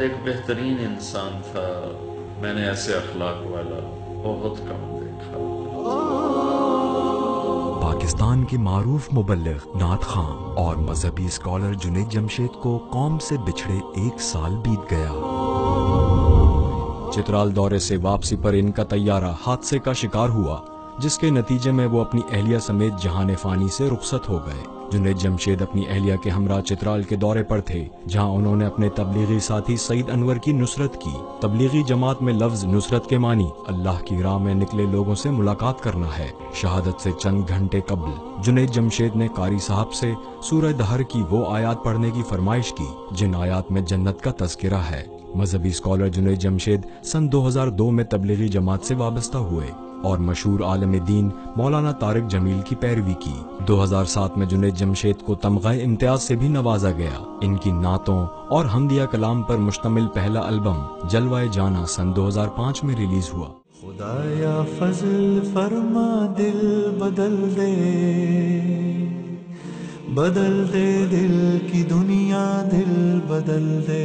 ایک بہترین انسان تھا، میں نے ایسے اخلاق والا بہت کم دیکھا۔ پاکستان کے معروف مبلغ، نعت خواں اور مذہبی اسکالر جنید جمشید کو قوم سے بچھڑے 1 سال بیت گیا۔ چترال دورے سے واپسی پر ان کا طیارہ حادثے کا شکار ہوا، جس کے نتیجے میں وہ اپنی اہلیہ سمیت جہان فانی سے رخصت ہو گئے۔ جنید جمشید اپنی اہلیہ کے ہمراہ چترال کے دورے پر تھے، جہاں انہوں نے اپنے تبلیغی ساتھی سعید انور کی نصرت کی۔ تبلیغی جماعت میں لفظ نصرت کے معنی اللہ کی راہ میں نکلے لوگوں سے ملاقات کرنا ہے۔ شہادت سے چند گھنٹے قبل جنید جمشید نے قاری صاحب سے سورہ دہر کی وہ آیات پڑھنے کی فرمائش کی جن آیات میں جنت کا تذکرہ ہے۔ مذہبی اسکالر جنید جمشید سن 2002 میں تبلیغی جماعت سے وابستہ ہوئے اور مشہور عالم دین مولانا طارق جمیل کی پیروی کی۔ 2007 میں جنید جمشید کو تمغہ امتیاز سے بھی نوازا گیا۔ ان کی نعتوں اور حمدیہ کلام پر مشتمل پہلا البم جلوہ جانا سن 2005 میں ریلیز ہوا۔ خدایا فضل فرما، دل بدل دے، بدل دے دل کی دنیا، دل بدل دے،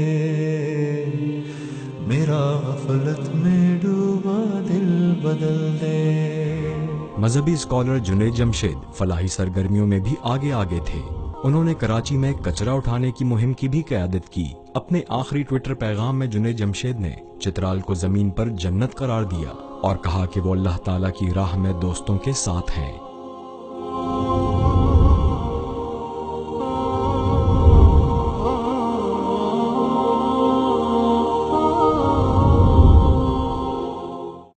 میرا غفلت میں ڈوبا دل بدل دے۔ مذہبی اسکالر جنید جمشید فلاحی سرگرمیوں میں بھی آگے تھے۔ انہوں نے کراچی میں کچرا اٹھانے کی مہم کی بھی قیادت کی۔ اپنے آخری ٹویٹر پیغام میں جنید جمشید نے چترال کو زمین پر جنت قرار دیا اور کہا کہ وہ اللہ تعالیٰ کی راہ میں دوستوں کے ساتھ ہیں۔